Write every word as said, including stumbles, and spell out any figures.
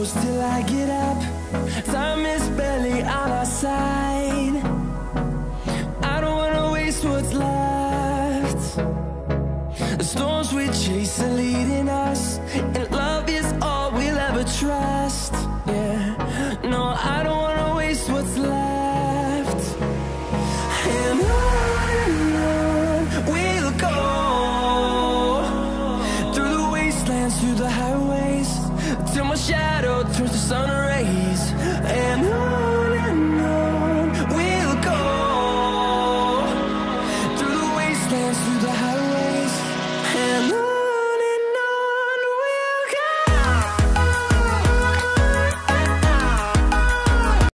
close till I get up. Time is barely on our side. I don't wanna waste what's left. The storms we chase are leading us, and love is all we'll ever trust. Yeah, no, I don't